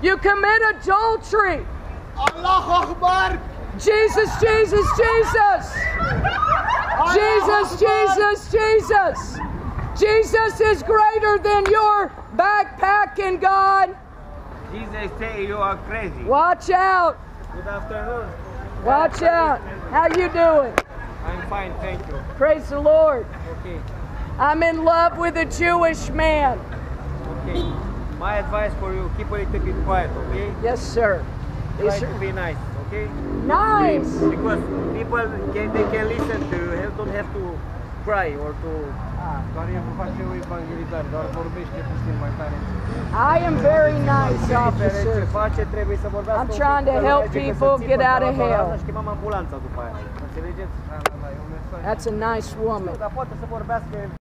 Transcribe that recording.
You commit adultery. Allah Akbar. Jesus, Jesus, Jesus. Jesus, Jesus, Jesus. Jesus is greater than your backpacking, God. Jesus say you are crazy. Watch out. Good afternoon. Watch out. How you doing? I'm fine, thank you. Praise the Lord. Okay. I'm in love with a Jewish man. Okay. My advice for you, keep a little bit quiet, okay? Yes, sir. Try to be nice, okay? Nice. Because people they can listen to you, don't have to cry or to... I am very nice, officer. I'm trying to help people get out of hell. That's a nice woman.